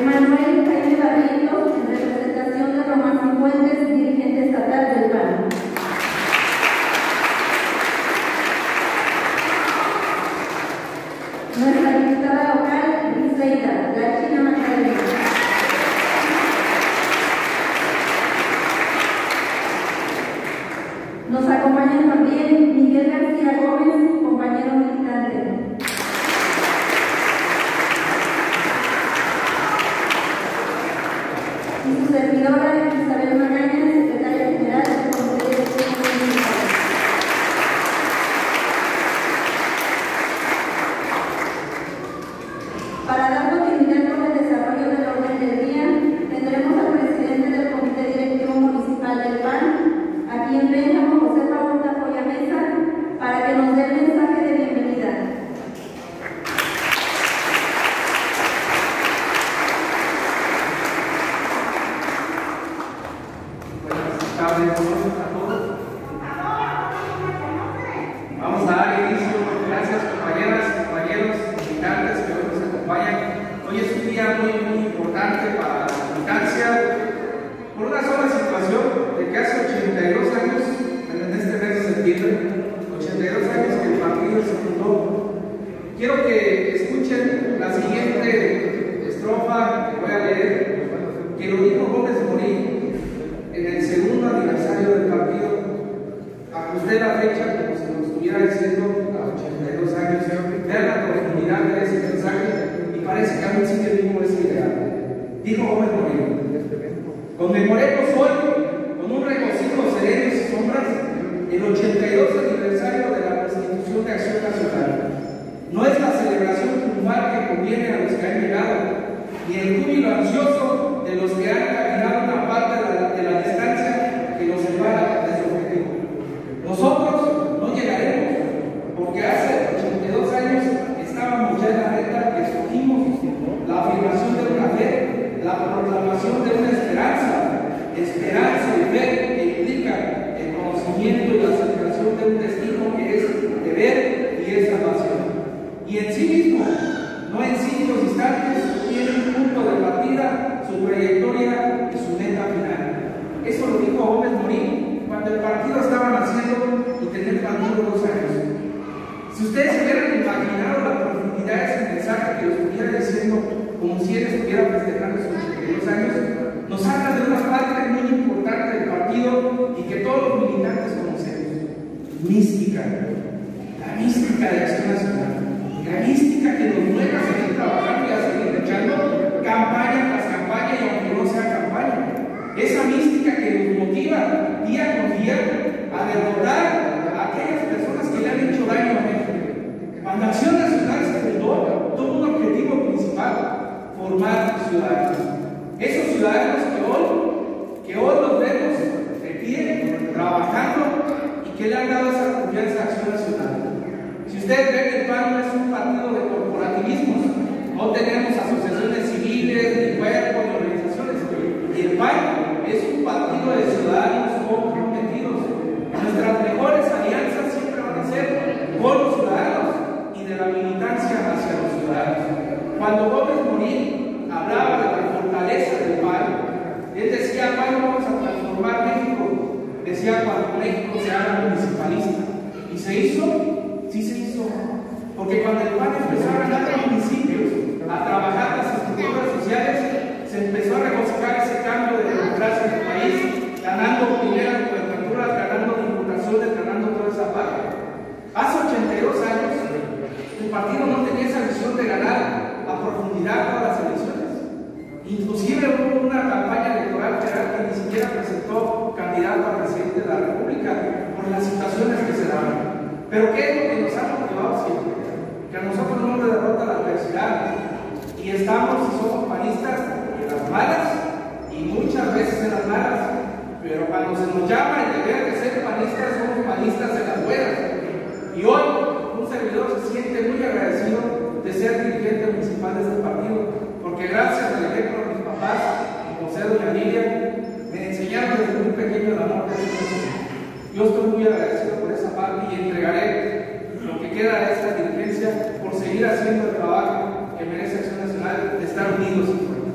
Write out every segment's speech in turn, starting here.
Emanuel Jaime Barrientos, en representación de Román Cifuentes, dirigente estatal del PAN. Nuestra diputada local, Briseida, la China Magdalena. Nos acompañan también Miguel García Gómez, compañero militante. Y su servidora, Isabel Magaña, secretaria general del Comité de Dirección Municipal. Para dar continuidad con el desarrollo del orden del día, tendremos al presidente del Comité Directivo Municipal del PAN, a quien Benjamín José Pablo Tafoya Mesa, para que nos dé el mensaje de bienvenida. Buenas tardes a todos. Vamos a dar inicio. Gracias, compañeras, compañeros, militantes que hoy nos acompañan. Hoy es un día muy importante para la militancia por una sola situación de que hace 82 años, en este mes de septiembre, 82 años que el partido se fundó. Quiero que escuchen la siguiente estrofa que voy a leer, que lo dijo Gómez Morín en el segundo aniversario del partido. Ajusté la fecha como si nos estuviera diciendo a 82 años. Vean la profundidad de ese mensaje y parece que aún sigue vivo ese ideal. Dijo Gómez Morín: conmemoremos hoy con un regocijo sereno y sin sombras el 82 aniversario de la Constitución de Acción Nacional. No es la celebración triunfal que conviene a los que han llegado, ni el júbilo ansioso de los que han caminado una parte de la distancia que los separa de su objetivo. Nosotros no llegaremos, porque hace 82 años estábamos ya en la meta que escogimos, la afirmación de una fe, la proclamación de una esperanza y fe que implica el conocimiento y la aceptación de un destino que es deber y es salvación. Y en sí mismo, no en siglos distantes, tiene un punto de partida, su trayectoria y su meta final. Eso lo dijo Gómez Morín cuando el partido estaba naciendo y tenía el partido 2 años. Si ustedes hubieran imaginado la profundidad de ese mensaje que lo estuviera diciendo como si él estuviera festejando sus 82 años, nos habla de una parte muy importante del partido y que todos los militantes conocemos: mística. La mística de Acción Nacional, la mística que nos mueve a seguir trabajando y a seguir luchando campaña tras campaña, y aunque no sea campaña, esa mística que nos motiva día con día a derrotar a aquellas personas que le han hecho daño a México. Cuando Acción Nacional se fundó, tuvo un objetivo principal: formar ciudadanos. Esos ciudadanos que hoy los vemos de pie, trabajando, y que le han dado esa confianza a Acción Nacional. Si ustedes ven, el PAN no es un partido de corporativismos, no tenemos asociaciones civiles, ni cuerpos, ni organizaciones. Y el PAN es un partido de ciudadanos comprometidos. Nuestras mejores alianzas siempre van a ser con los ciudadanos y de la militancia hacia los ciudadanos. Cuando Gómez Morín hablaba de la fortaleza del PAN, él decía: ¿cuándo vamos a transformar México? Decía: cuando México se haga municipalista. ¿Y se hizo? Sí se hizo. Porque cuando el PAN empezó a ganar los municipios, a trabajar las estructuras sociales, se empezó a regocijar ese cambio de democracia en el país, ganando primeras gubernaturas, ganando diputaciones, ganando toda esa parte. Hace 82 años, el partido no tenía esa visión de ganar a profundidad todas las elecciones. Inclusive hubo una campaña electoral federal que ni siquiera presentó candidato a presidente de la República por las situaciones que se daban. Pero ¿qué es lo que nos ha motivado siempre? Que a nosotros no nos derrota la adversidad, y estamos y somos panistas en las malas y muchas veces en las malas, pero cuando se nos llama el deber de ser panistas, somos panistas en las buenas. Y hoy un servidor se siente muy agradecido de ser dirigente municipal de este partido, porque gracias al ejemplo de mis papás, José y doña Lilia, me enseñaron desde muy pequeño el amor de Dios. Yo estoy muy agradecido por esa parte y entregaré lo que queda de esta dirigencia por seguir haciendo el trabajo que merece Acción Nacional de estar unidos y fuertes.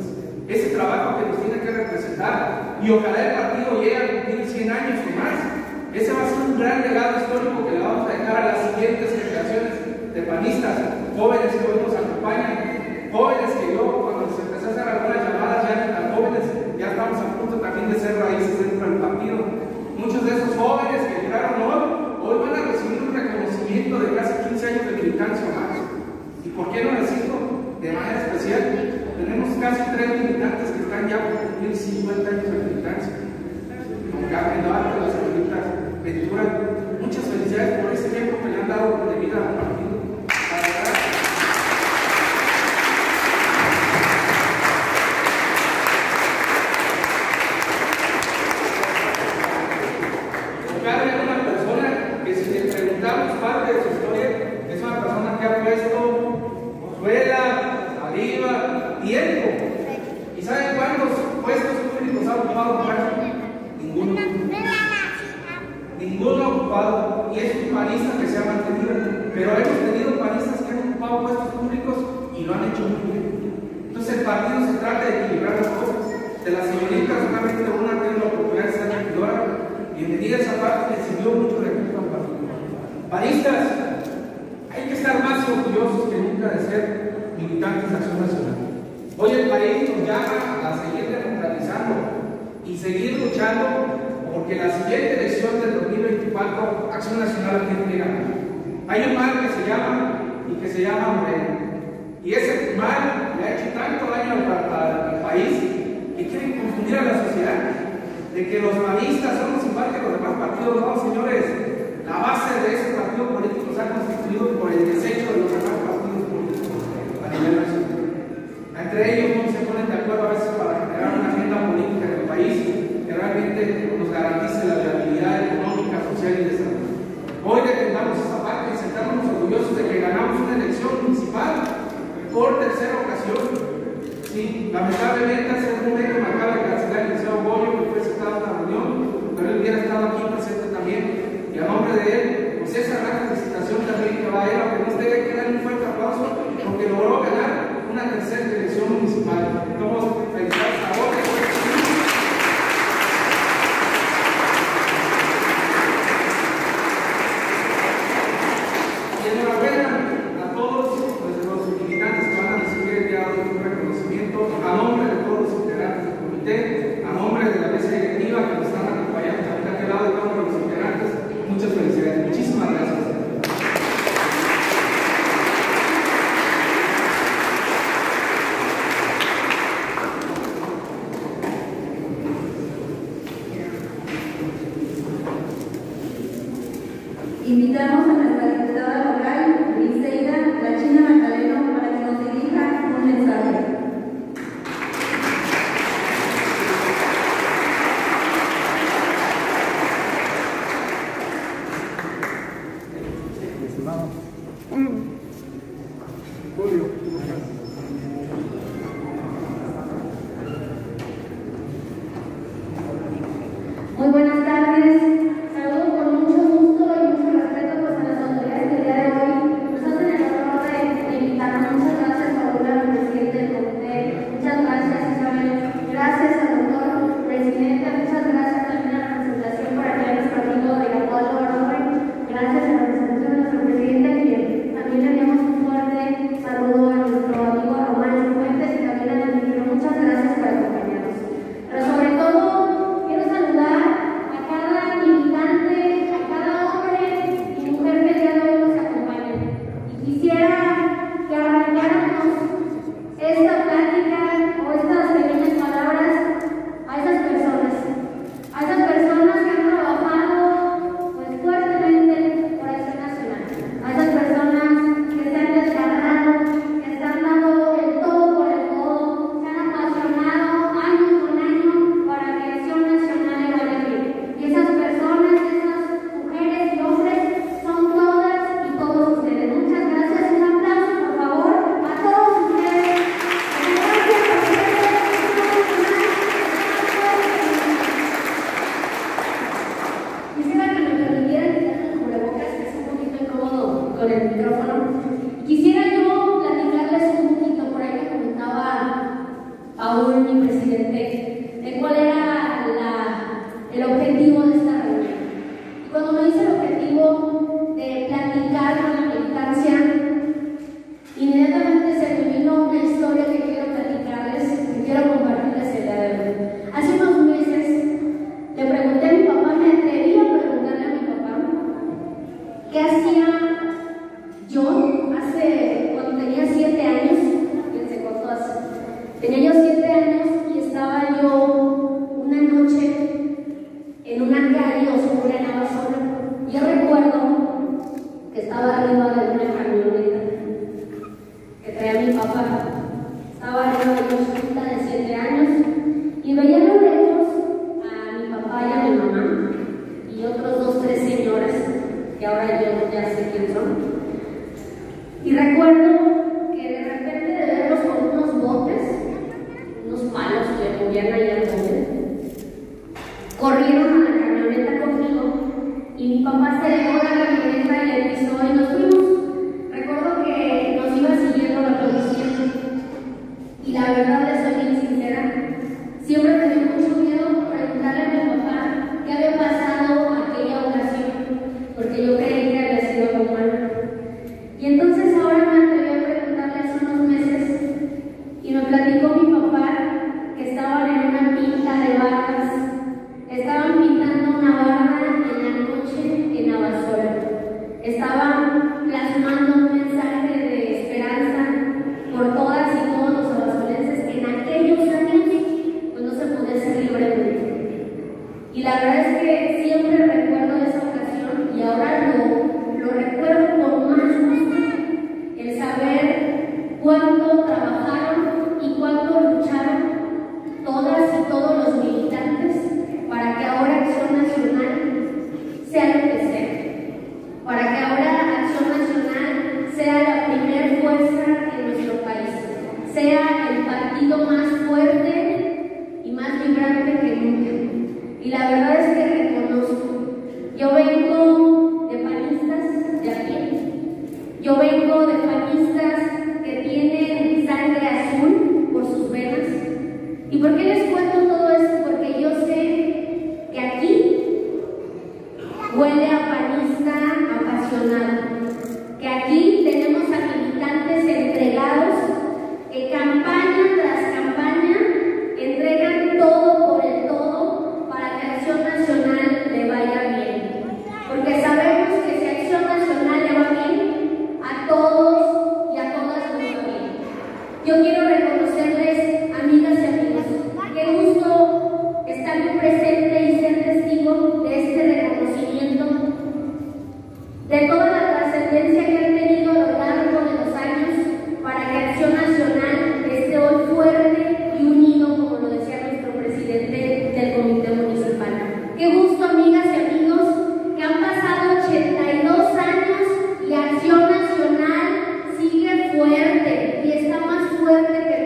ese trabajo que nos tiene que representar, y ojalá el partido llegue a cumplir 100 años o más. Ese va a ser un gran legado histórico que le vamos a dejar a las siguientes generaciones de panistas, jóvenes que hoy nos acompañan, jóvenes que yo, cuando se empezó a hacer algunas llamadas, ya no tan jóvenes, ya estamos a punto también de ser raíces dentro del partido. Muchos de esos jóvenes que llegaron hoy van a recibir un reconocimiento de casi 15 años de militancia o más. ¿Y por qué no decirlo de manera especial? Tenemos casi 3 militantes que están ya por cumplir 50 años de militancia. Con Carmen Duarte, las señoritas Ventura, muchas felicidades por ese tiempo que le han dado de vida al partido. Carmen es una persona que, si le preguntamos parte de su historia, es una persona que ha puesto escuela, saliva, tiempo. ¿Y saben cuántos puestos públicos ha ocupado Carmen? Ninguno. Ninguno ocupado, y es un panista que se ha mantenido, pero hemos tenido panistas que han ocupado puestos públicos y lo han hecho muy bien. Entonces el partido se trata de equilibrar las cosas. De la señorita solamente una tiene la oportunidad de ser regidora, bienvenida a esa parte, le sirvió mucho recurso al partido. Panistas, hay que estar más orgullosos que nunca de ser militantes de Acción Nacional. Hoy el país nos llama a seguir democratizando y seguir luchando, porque la siguiente elección del 2024, Acción Nacional tiene que ganar. Hay un mal que se llama Morena. Y ese mal le ha hecho tanto daño al país que quieren confundir a la sociedad de que los panistas somos igual que los demás partidos. No, señores, la base de ese partido político se ha constituido por el desecho de los demás partidos políticos a nivel nacional. Entre ellos no se ponen de acuerdo a veces para generar una agenda política en el país que realmente nos garantice la viabilidad económica, social y de salud. Hoy defendamos esa parte y sentarnos orgullosos de que ganamos una elección municipal por tercera ocasión. Sí, lamentablemente hace un momento me acaba de cancelar el liceo Bollo, que fue citado a una reunión, pero él hubiera estado aquí presente también, y a nombre de él, pues esa gran felicitación también que va a él, aunque no esté, hay que darle un fuerte aplauso porque logró ganar una tercera elección municipal. Entonces, felicidades a vos. A nombre de todos los integrantes del comité, a nombre de la mesa directiva que nos están acompañando también de aquel lado, de todos los integrantes, muchas felicidades, muchísimas gracias. Invitamos a nuestra diputada local, Briseida La China Magdaleno, para que nos dirija un mensaje. Muy buenas tardes, saludo con mucho gusto y mucho respeto pues, a papá. Estaba yo chiquita de 7 años y veía a lo lejos a mi papá y a mi mamá y otros 2, 3 señoras que ahora yo ya sé quién son. Y recuerdo que de repente de verlos con unos botes, unos palos que movían ahí al bote, corrieron a la camioneta conmigo y mi papá se dejó la camioneta y le pisó y nos fuimos. Recuerdo que nos iba siguiendo la policía y la verdad les soy bien sincera, siempre me dio mucho miedo por preguntarle a mi papá qué había pasado aquella ocasión, porque yo creí que había sido algo malo. Y entonces ahora me atreví a preguntarle hace unos meses y me platicó mi papá que estaban en una pinta de barras, estaban pintando una barra en la noche en Abasolo, estaban plasmando un mensaje de esperanza por todas y todos los abasolenses que en aquellos años pues no se podía ser libremente. Y la verdad es que siempre recuerdo esa ocasión y ahora lo recuerdo con más gusto, el saber cuánto trabajaron y cuánto lucharon todas y todos los militantes para que ahora Acción Nacional sea lo que sea, para que ahora Acción Nacional sea la primer fuerza en nuestro país, sea el partido más fuerte y más vibrante que nunca. Y la verdad es que reconozco, yo vengo de panistas de a pie, yo vengo de panistas que tienen sangre azul por sus venas. ¿Y por qué les cuento todo esto? Porque yo sé que aquí huele a panista apasionado, que aquí tenemos a militantes entregados que campaña tras campaña entregan todo por el todo para que Acción Nacional le vaya bien, porque sabemos que si Acción Nacional le va bien, a todos y a todas nos va bien. Yo quiero reconocerles, amigas y amigos, qué gusto estar muy presente y ser testigo de este reconocimiento, de toda la trascendencia que han tenido a lo largo de los años para que Acción Nacional esté hoy fuerte y unido, como lo decía nuestro presidente del Comité Municipal. Qué gusto, amigas y amigos, que han pasado 82 años y Acción Nacional sigue fuerte y está más fuerte que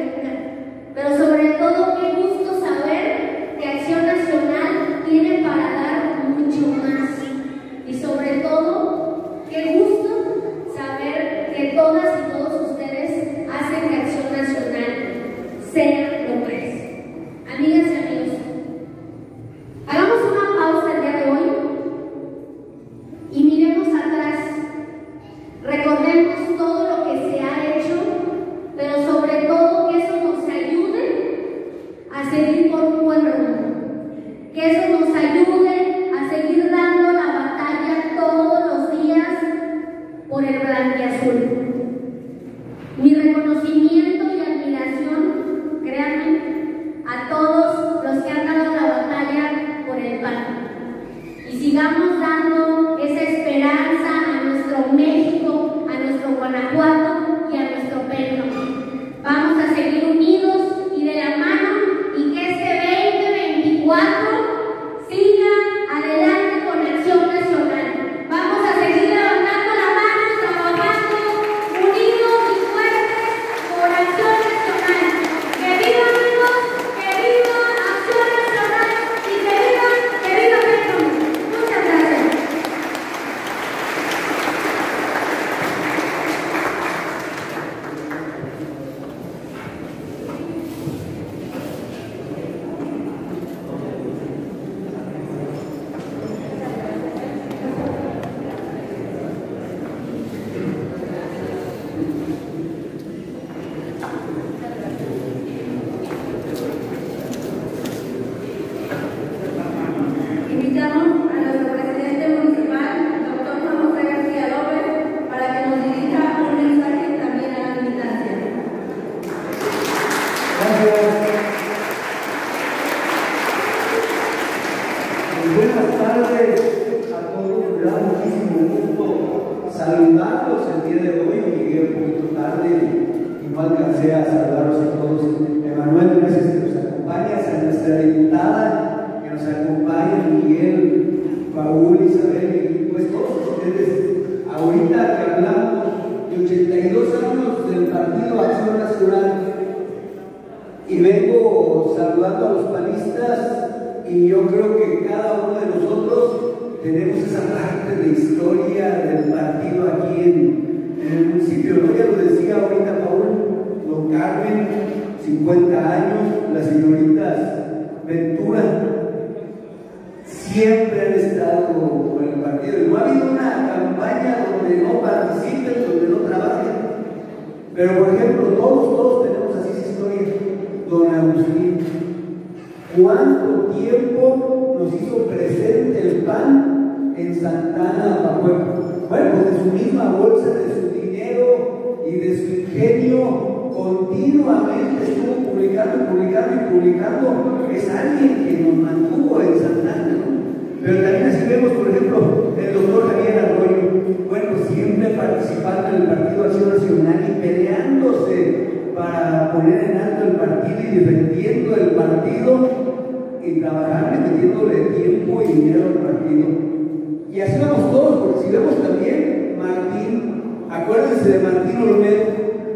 desea saludarlos a todos. Emanuel, gracias que nos acompañas, a nuestra diputada que nos acompaña, Miguel, Paul, Isabel, y pues todos ustedes. Ahorita que hablamos de 82 años del Partido Acción Nacional, y vengo saludando a los panistas, y yo creo que cada uno de nosotros tenemos esa parte de historia del partido aquí en el municipio. ¿No? Ya lo decía ahorita Paul, don Carmen, 50 años, las señoritas Ventura, siempre han estado con el partido. Y no ha habido una campaña donde no participen, donde no trabajen. Pero, por ejemplo, todos tenemos así esa historia. Don Agustín, ¿cuánto tiempo nos hizo presente el PAN en Santana, Pajuelo? Bueno, pues de su misma bolsa, de su dinero y de su ingenio, continuamente estuvo publicando. Es alguien que nos mantuvo en Santana, ¿no? Pero también así vemos, por ejemplo, el doctor Javier Arroyo, bueno, siempre participando en el Partido Acción Nacional y peleándose para poner en alto el partido y defendiendo el partido y trabajando y metiéndole tiempo y dinero al partido. Y así vamos todos, porque si vemos también Martín, acuérdense de Martín Olmedo,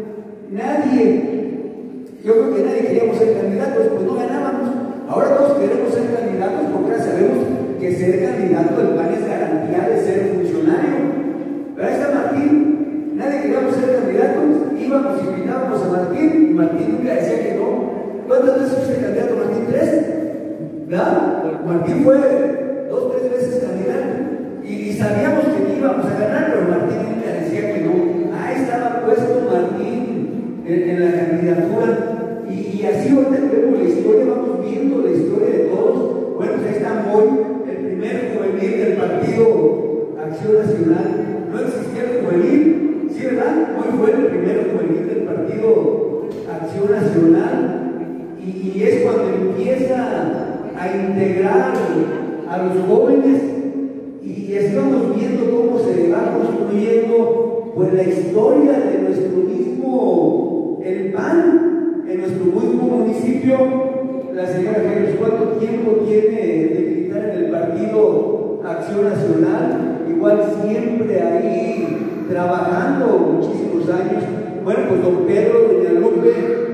yo creo que nadie queríamos ser candidatos, pues no ganábamos. Ahora todos queremos ser candidatos porque ahora sabemos que ser candidato del PAN es garantía de ser funcionario. Pero ahí está Martín, nadie queríamos ser candidatos, íbamos, invitábamos a Martín, y Martín nunca decía que no. ¿Cuántas veces fuiste candidato, Martín? 3, ¿verdad? Martín fue 2 o 3 veces candidato, y sabíamos que íbamos a ganar, pero Martín nunca decía que no. Ahí estaba puesto Martín en la candidatura, y así ahorita vemos la historia, vamos viendo la historia de todos. Bueno, pues ahí está Moy, el primer juvenil del Partido Acción Nacional. No existía el juvenil, ¿sí, verdad? Moy fue el primer juvenil del Partido Acción Nacional, y es cuando empieza a integrar a los jóvenes, y estamos viendo cómo se va construyendo pues la historia de nuestro mismo, el PAN, en nuestro mismo municipio. La señora Jerez, ¿cuánto tiempo tiene de militar en el Partido Acción Nacional? Igual siempre ahí trabajando muchísimos años. Bueno, pues don Pedro, doña Lupe,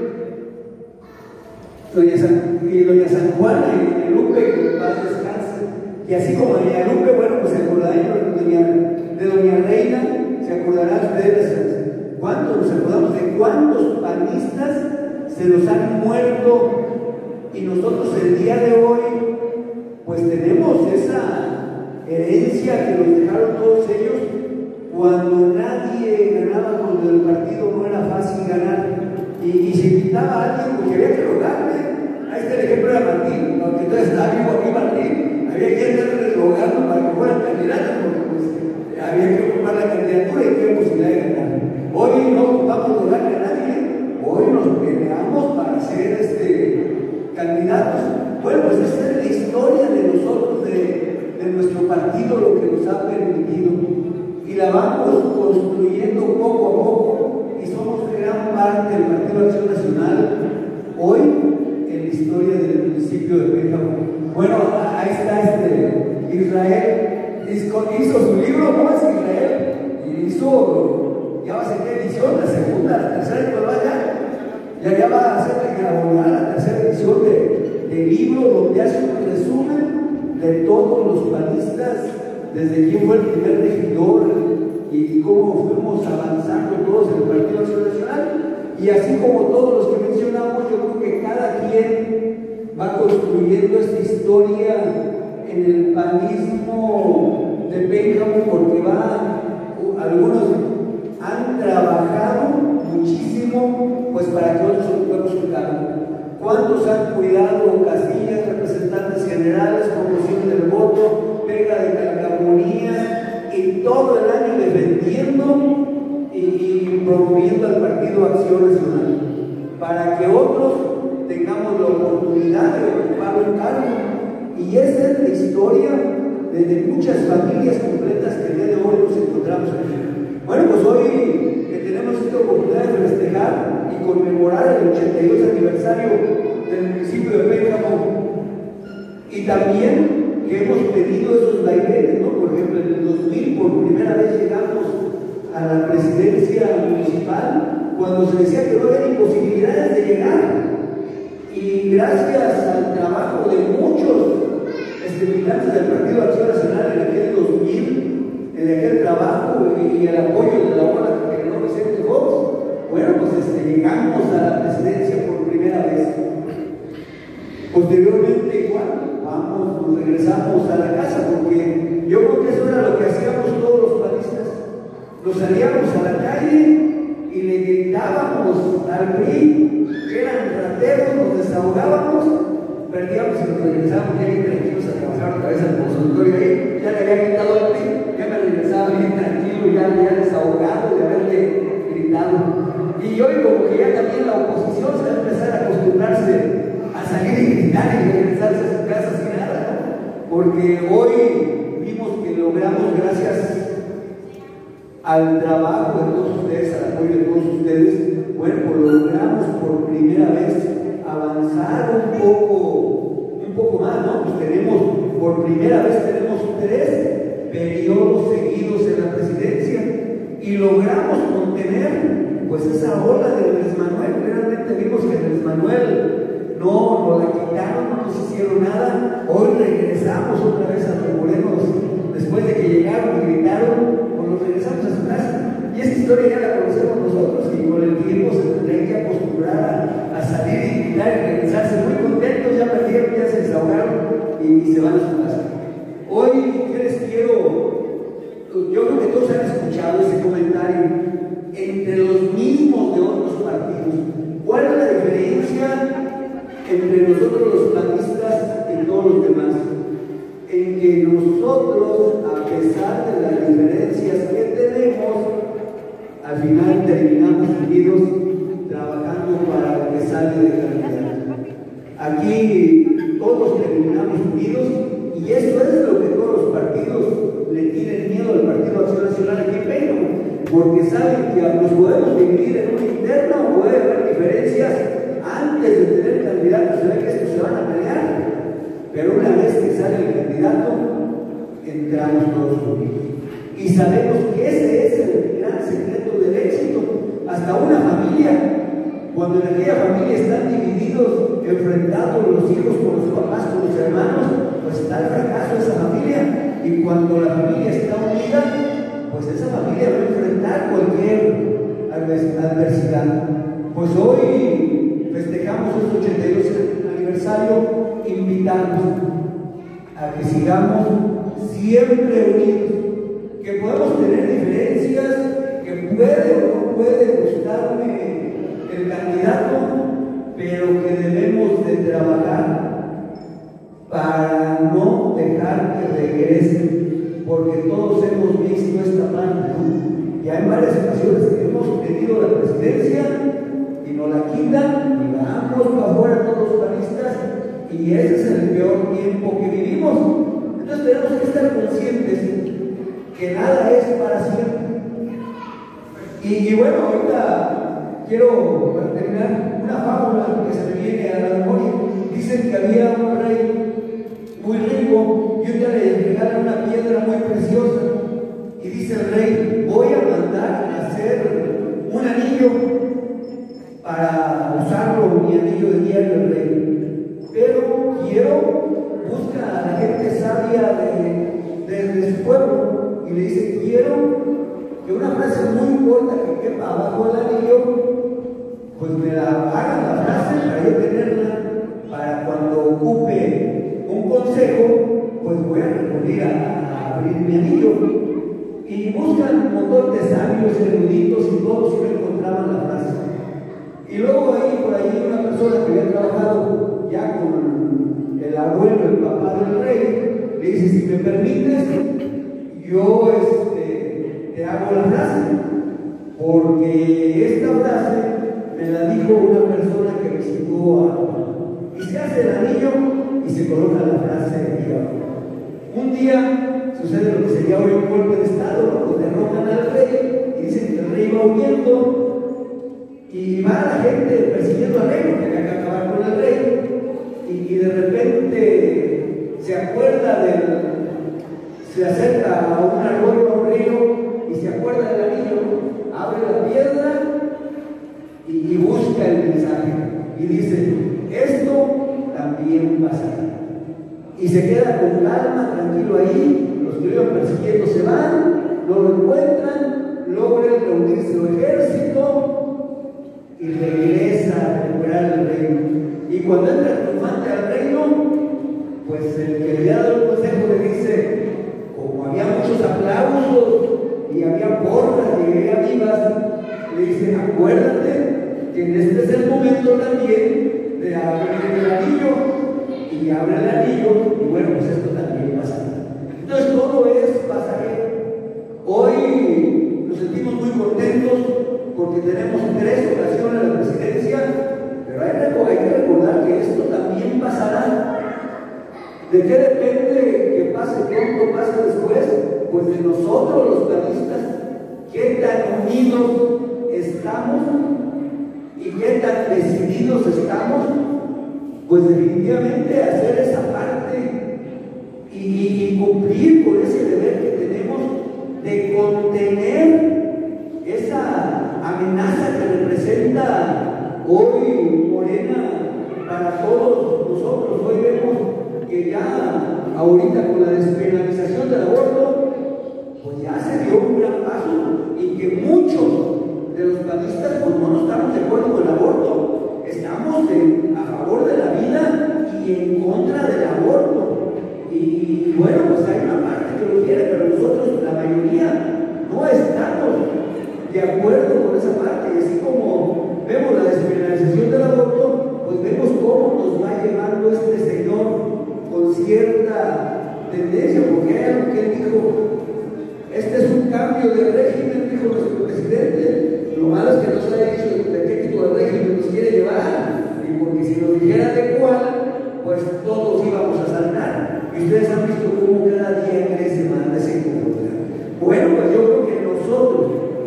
doña San Juana y doña Lupe, que paz descanse. Y así como doña Lupe, bueno, pues se acordarán de doña Reina, se acordarán ustedes, ¿cuántos nos acordamos de cuántos panistas se nos han muerto? Y nosotros el día de hoy, pues tenemos esa herencia que nos dejaron todos ellos. Cuando nadie ganaba, cuando el partido no era fácil ganar, y se invitaba a alguien porque había que rogarle. Ahí está el ejemplo de Martín, aunque entonces está vivo aquí Martín, había que estarle rogando para que fueran candidatos, porque pues había que ocupar la candidatura y qué posibilidad de ganar. Hoy no ocupamos rogarle a nadie, hoy nos peleamos para ser candidatos. Bueno, pues esa es la historia de nosotros, de nuestro partido, lo que nos ha permitido, y la vamos construyendo poco a poco, y somos gran parte del Partido Acción Nacional hoy en la historia del municipio de Pénjamo. Bueno, ahí está Israel, hizo su libro, ¿no? Es Israel, y ya va a ser qué edición, la segunda, la tercera, y pues ya va a ser la tercera edición del libro, donde hace un resumen de todos los panistas, desde quién fue el primer regidor y cómo fuimos avanzando todos en el Partido Acción Nacional. Y así como todos los que mencionamos, yo creo que cada quien va construyendo esta historia en el panismo de Pénjamo, porque algunos han trabajado muchísimo pues para que otros ocupemos su cargo. ¿Cuántos han cuidado casillas, representantes generales, promoción del voto, pega de calcamonías, y todo el año defendiendo y promoviendo al Partido Acción Nacional, para que otros tengamos la oportunidad de ocupar un cargo? Y esa es la historia de muchas familias completas que el día de hoy nos encontramos aquí. Bueno, pues hoy que tenemos esta oportunidad de festejar festejar y conmemorar el 82 aniversario del municipio de Pénjamo. Y también que hemos tenido esos vaivenes, ¿no? Por ejemplo, en el 2000 por primera vez llegamos a la presidencia municipal cuando se decía que no había ni posibilidades de llegar. Y gracias al trabajo de muchos militantes del Partido Acción Nacional en aquel 2000, en aquel trabajo y el apoyo de la obra que generó Vicente Fox, bueno, pues llegamos a la presidencia por primera vez. Posteriormente igual, nos regresamos a la casa, porque yo creo que eso era lo que hacíamos todos los panistas. Nos salíamos a la calle y le gritábamos al PRI que eran rateros, nos desahogábamos, perdíamos y nos regresábamos ya bien tranquilos a trabajar otra vez al consultorio ahí. Ya le había gritado al PRI, ya me regresaba bien tranquilo, ya desahogado de haberle gritado. Y hoy como que ya también la oposición se va a empezar a acostumbrarse a salir y gritar y regresarse a su casa sin nada, ¿no? Porque hoy vimos que logramos, gracias al trabajo de todos ustedes, al apoyo de todos ustedes, bueno, pues logramos por primera vez avanzar un poco más, ¿no? Pues por primera vez tenemos 3 periodos seguidos en la presidencia y logramos contener pues esa ola de Andrés Manuel. Realmente vimos que Andrés Manuel no nos la quitaron, no nos hicieron nada. Hoy regresamos otra vez a los morenos después de que llegaron y gritaron, pues nos regresamos a su casa. Y esta historia ya la conocemos nosotros y con el tiempo se tendrán que acostumbrar a salir y gritar y regresarse muy contentos, ya perdieron, ya se desahogaron y se van a su casa. Hoy, ¿qué les quiero? Yo creo que todos han escuchado ese comentario. Entre los mismos de otros partidos, ¿cuál es la diferencia entre nosotros los panistas y todos los demás? En que nosotros, a pesar de las diferencias que tenemos, al final terminamos unidos trabajando para lo que sale de calidad. Aquí todos terminamos unidos y eso es lo que todos los partidos le tienen miedo al Partido Acción Nacional aquí en Pénjamo, porque saben que nos podemos dividir en un interno, puede haber diferencias antes de tener candidatos, se ve que estos se van a pelear, pero una vez que sale el candidato, entramos todos unidos. Y sabemos que ese es el gran secreto del éxito. Hasta una familia, cuando en aquella familia están divididos, enfrentados los hijos con los papás, con los hermanos, pues está el fracaso de esa familia. Y cuando la familia está unida, pues esa familia va a enfrentar cualquier adversidad. Pues hoy festejamos este 82 aniversario, invitamos a que sigamos siempre unidos, que podemos tener diferencias, que puede o no puede gustarme el candidato, pero que debemos de trabajar para no dejar que regrese, porque todos hemos visto esta parte, ¿no? Ya en varias ocasiones que hemos tenido la presidencia y nos la quitan y vamos para afuera todos los panistas, y ese es el peor tiempo que vivimos. Entonces tenemos que estar conscientes que nada es para siempre. Y bueno, ahorita quiero terminar una fábula que se me viene a la memoria. Dicen que había un rey muy rico y un día le entregaron una piedra muy preciosa y dice el rey: voy a mandar a hacer un anillo para usarlo, mi anillo de diario del rey, pero busca a la gente sabia de su pueblo y le dice: quiero que una frase muy corta que quepa abajo del anillo, pues me la hagan la frase para yo tenerla, para cuando ocupe un consejo, pues voy a recurrir a abrir mi anillo. Y buscan un montón de sabios, eruditos y todos, y no encontraban la frase. Y luego por ahí una persona que había trabajado ya con el abuelo, el papá del rey, le dice: si me permites, yo te hago la frase, porque esta frase me la dijo una persona que visitó a... Y se hace el anillo y se coloca la frase aquí abajo. Un día sucede lo que sería hoy un golpe de estado, cuando derrocan al rey y dicen que el rey va huyendo y va la gente persiguiendo al rey, porque había que acabar con el rey, y de repente se acuerda se acerca a un arroyo, a un río, y se acuerda del anillo, abre la piedra y busca el mensaje, y dice, esto también pasará. Y se queda con calma, tranquilo ahí, los que lo iban persiguiendo se van, no lo encuentran, logran reunir su ejército y regresa a recuperar el reino. Y cuando entra el triunfante al reino, pues el que le ha dado el consejo le dice, como había muchos aplausos y había porras y había vivas, le dice, acuérdate que en este es el momento también de abrir el anillo. Y abre el anillo, y bueno, pues esto también pasa. Entonces todo es pasajero. Hoy nos sentimos muy contentos porque tenemos 3 ocasiones a la presidencia, pero hay que recordar que esto también pasará. ¿De qué depende que pase pronto, pase después? Pues de nosotros los panistas, qué tan unidos estamos y qué tan decididos estamos, pues definitivamente hacer esa parte y cumplir con ese deber que tenemos de contener esa amenaza que representa hoy Morena para todos nosotros. Hoy vemos que ya ahorita con la despenalización del aborto, pues ya se dio un gran paso y que muchos de los panistas pues no estamos de acuerdo con el aborto, estamos a favor de la vida y en contra del aborto. Y bueno, pues hay una parte que lo quiere, pero nosotros, la mayoría, no estamos de acuerdo con esa parte. Y así como vemos la despenalización del aborto, pues vemos cómo nos va llevando este señor con cierta tendencia, porque hay algo que él dijo, este es un cambio de régimen, dijo nuestro presidente. Lo malo es que no se haya dicho de qué tipo de régimen nos quiere llevar, y porque si nos dijera de cuál, pues todos íbamos a saltar. Y ustedes han visto cómo cada día crece más ese incomodidad. Bueno, pues yo creo que nosotros,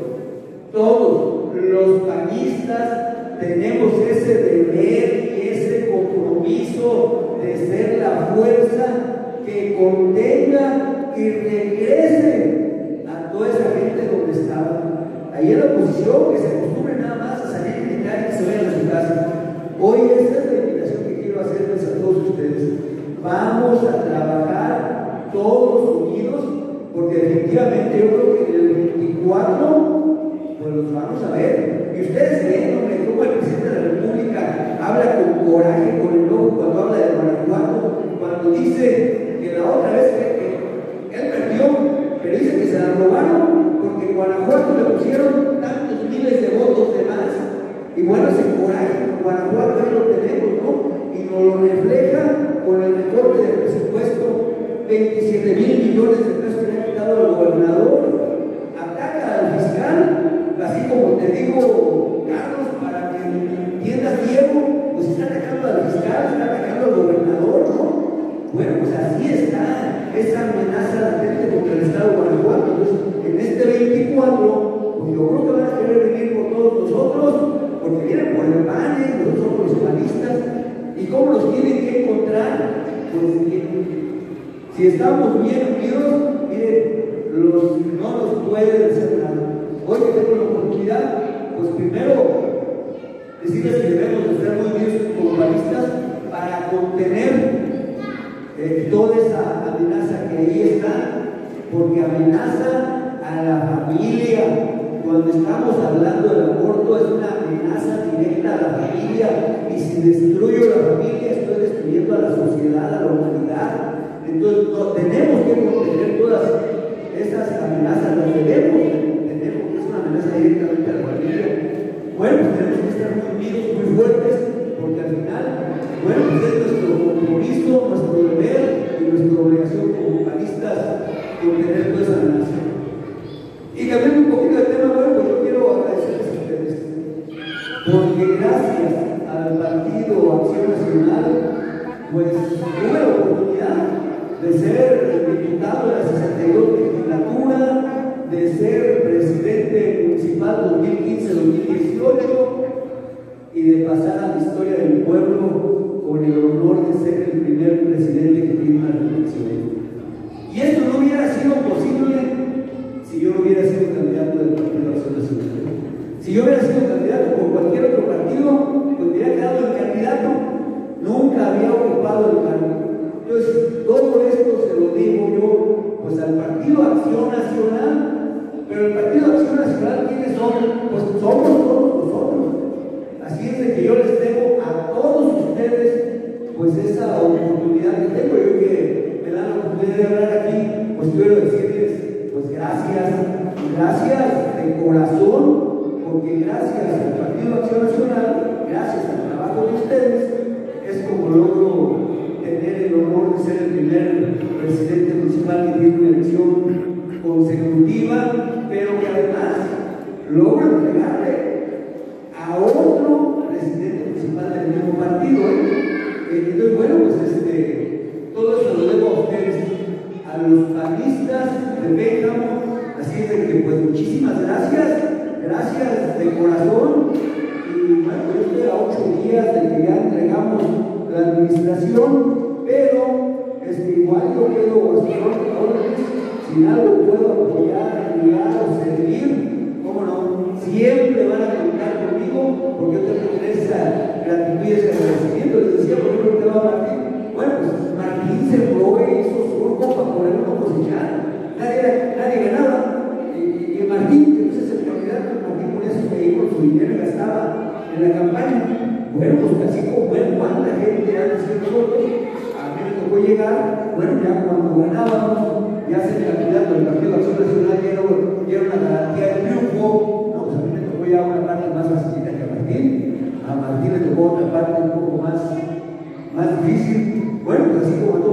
todos los panistas, tenemos ese deber y ese compromiso de ser la fuerza que contenga y regrese a toda esa gente donde estaba. Ahí en la oposición, que se acostumbre nada más a salir y gritar y que se vayan a su casa. Hoy esta es la invitación que quiero hacerles a todos ustedes. Vamos a trabajar todos unidos, porque definitivamente yo creo que en el 24 pues los vamos a ver. Y ustedes ven, hombre, cómo el presidente de la República habla con coraje, con enojo cuando habla de Guanajuato, cuando dice que la otra vez que él perdió, pero dice que se la robaron porque en Guanajuato le pusieron tantos miles de votos de más. Y bueno, ese coraje con Guanajuato ahí lo tenemos, ¿no? Y nos lo refleja con el recorte del presupuesto, 27,000 millones de pesos que le ha quitado al gobernador. Ataca al fiscal, así como te digo, Carlos, para que entiendas, Diego, pues está atacando al fiscal, está atacando al gobernador, ¿no? Bueno, pues así está esa amenaza latente contra el Estado de Guanajuato. Entonces, en este 24, pues yo creo que van a querer venir por todos nosotros, porque vienen por el PAN, nosotros somos los panistas. ¿Y cómo los tienen que encontrar? Pues bien, si estamos bien unidos, miren, no nos pueden hacer nada. Hoy que tengo la oportunidad, pues primero decirles que debemos de estar muy unidos como panistas para contener toda esa amenaza que ahí está, porque amenaza a la familia. Cuando estamos hablando del aborto es una amenaza directa a la familia, y si destruyo la familia estoy destruyendo a la sociedad, a la humanidad. Entonces tenemos que contener todas esas amenazas, las debemos tener, porque es una amenaza directamente a la familia. Bueno, pues tenemos que estar muy unidos, muy fuertes, porque al final, bueno, pues es nuestro compromiso, nuestro deber y nuestra obligación como panistas contener toda esa amenaza. Y cambiando un poquito de tema, bueno, pues yo quiero agradecerles a ustedes, porque gracias al Partido Acción Nacional, pues tuve la oportunidad de ser diputado de la 62 legislatura, de ser presidente municipal 2015-2018, y de pasar a la historia del pueblo con el honor de ser el primer presidente que tiene una reelección. Y esto no hubiera sido posible si yo no hubiera sido candidato del Partido Acción Nacional. Si yo hubiera sido candidato por cualquier otro partido, pues me hubiera quedado el candidato, nunca había ocupado el cargo. Entonces, todo esto se lo digo yo, pues al Partido Acción Nacional, pero el Partido Acción Nacional, ¿quiénes son? Pues somos todos nosotros. Así es de que yo les debo a todos ustedes, pues esa oportunidad que tengo yo que me dan la oportunidad de hablar aquí, pues quiero decirles, pues gracias de corazón, porque gracias al Partido Acción Nacional, gracias al trabajo de ustedes, es como logro tener el honor de ser el primer presidente municipal que tiene una elección consecutiva, pero que además logra entregarle a otro presidente municipal del mismo partido. Entonces, bueno, pues todo eso lo debo a ustedes, a los panistas de Pénjamo. Así es de que, pues, muchísimas gracias de corazón. Y bueno, yo estoy a 8 días de que ya entregamos la administración, pero igual yo quedo órdenes, si en algo puedo apoyar, ayudar o servir, cómo no, siempre van a contar conmigo, porque yo tengo que tener esa gratitud y ese agradecimiento. Les decía, por ejemplo, que va Martín. Bueno, pues Martín sembró e hizo surco para poderlo cosechar. Nadie ganaba. Y Martín, que entonces el candidato, Martín ponía su vehículo, su dinero y gastaba en la campaña. Bueno, pues así como ven cuánta gente ha sido nosotros, a mí me tocó llegar, bueno, ya cuando ganábamos, ya ser candidato del Partido Acción Nacional ya era una garantía de triunfo. No, pues a mí me tocó ya una parte más facilita que a Martín le tocó otra parte un poco más difícil. Bueno, pues así como